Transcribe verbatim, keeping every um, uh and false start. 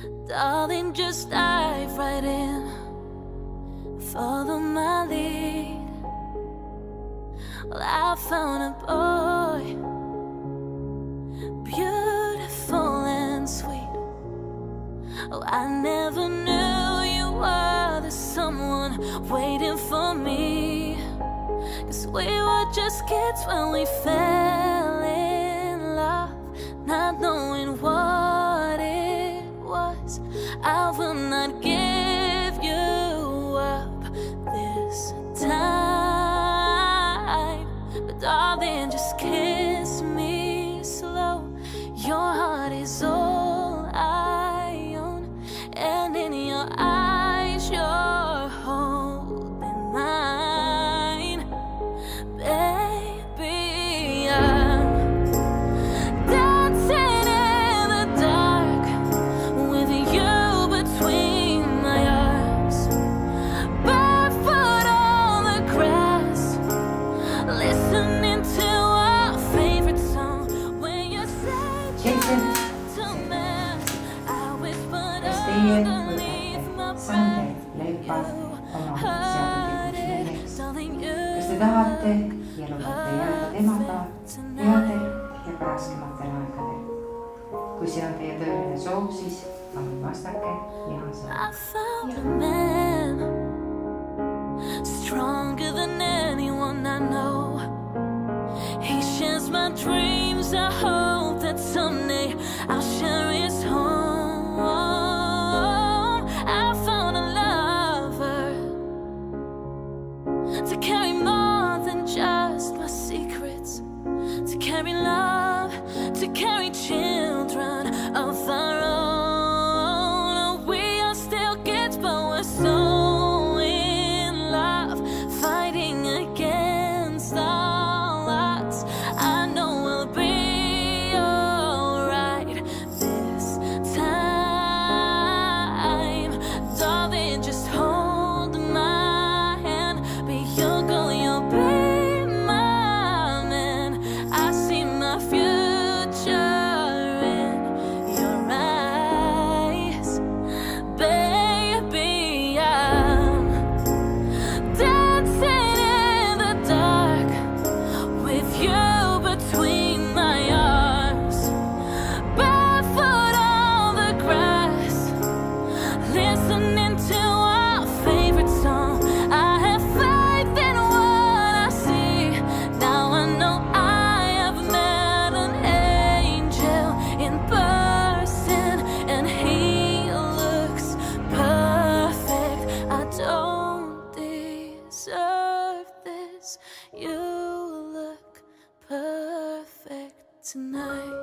Darling, just dive right in, follow my lead. Well, I found a boy, beautiful and sweet. Oh, I never knew you were the someone waiting for me. 'Cause we were just kids when we fell in love, not knowing what it was. I will not give you up this time, but darling, just kiss me slow. Your heart is all I own, and in your eyes you're holding mine. Baby, I'm dancing in the dark with you between my arms, barefoot on the grass, listening to our favorite song. When you said you're gentleman, I whispered underneath my breath, Jos te tahatte ja luotte jäätä temata, jääte ja pääskematte raakate. Kui see on teie tõeline soov, siis palun vastake lihansõna. I found a man stronger than anyone I know. He shares my dreams. I hope that someday I'll share his home. I found a lover to carry more than just my secrets, to carry love, to carry children of our own. We are still kids, but we're so in love, fighting against all odds. I know we'll be alright this time. Darling, just hold my hand. Be your girl, you'll be my man. I see my future in your eyes. Baby, I'm dancing in the dark with you between my arms, barefoot on the grass, listening to our favorite song. I have faith in what I see. Now I know I have met an angel in person, and he looks perfect. I don't deserve this. You look perfect tonight.